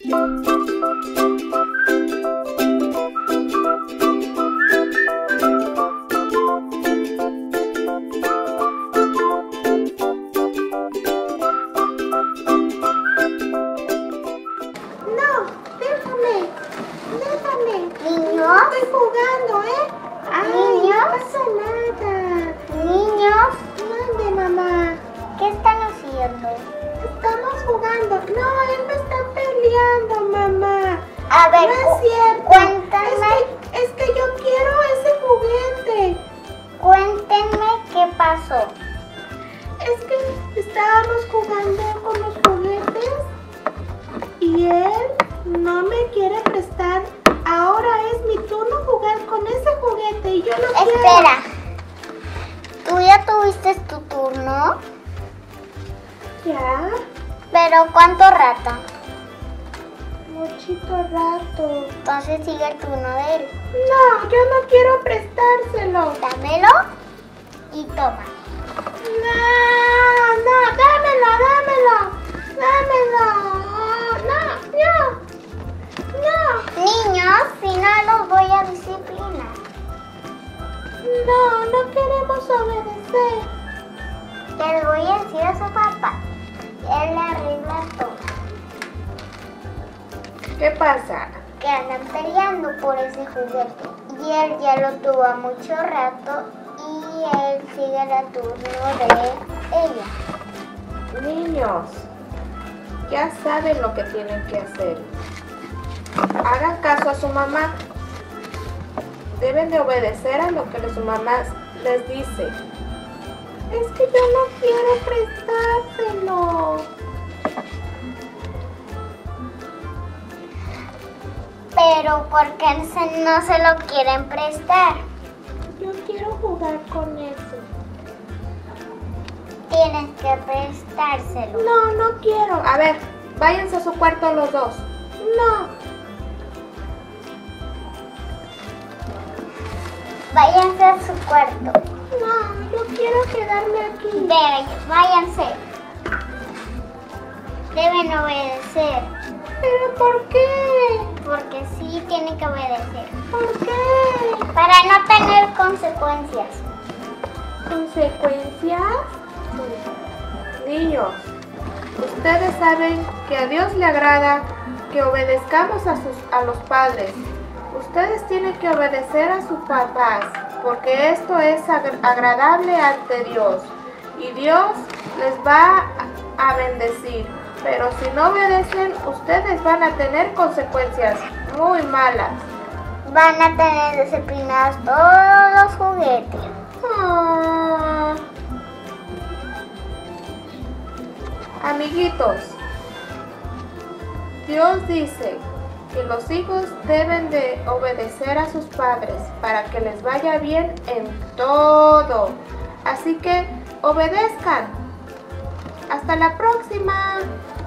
Estoy jugando, ¿eh? Ay, ¿Niños? no pasa nada. Niños, Mande, mamá. ¿qué están haciendo? Estamos jugando. No, él me está peleando, mamá. A ver, No es cierto. cuéntame, Es que yo quiero ese juguete. cuéntenme qué pasó. Es que estábamos jugando con los juguetes y él no me quiere prestar. Ahora es mi turno jugar con ese juguete y yo no quiero. Espera, ¿tú ya tuviste tu turno? ¿Ya? ¿Pero cuánto rato? Muchito rato. Entonces sigue el turno de él. No, yo no quiero prestárselo. Dámelo y toma. No, no, dámelo. No. Niños, si no los voy a disciplinar. No queremos obedecer. Les voy a decir a su papá. Él le arregla todo. ¿Qué pasa? Que andan peleando por ese juguete. Y él ya lo tuvo a mucho rato y él sigue el turno de ella. Niños, ya saben lo que tienen que hacer. Hagan caso a su mamá. Deben de obedecer a lo que su mamá les dice. Es que yo no quiero prestárselo. Pero ¿por qué no se lo quieren prestar? Yo quiero jugar con eso. Tienes que prestárselo. No quiero. A ver, váyanse a su cuarto los dos. No. Váyanse a su cuarto. No, yo quiero quedarme aquí. Váyanse. Deben obedecer. ¿Pero por qué? Porque sí tienen que obedecer. ¿Por qué? Para no tener consecuencias. ¿Consecuencias? Niños, ustedes saben que a Dios le agrada que obedezcamos a los padres. Ustedes tienen que obedecer a sus papás, porque esto es agradable ante Dios. Y Dios les va a bendecir. Pero si no obedecen, ustedes van a tener consecuencias muy malas. Van a tener disciplinados todos los juguetes. Ah. Amiguitos, Dios dice que los hijos deben de obedecer a sus padres para que les vaya bien en todo. Así que obedezcan. Hasta la próxima.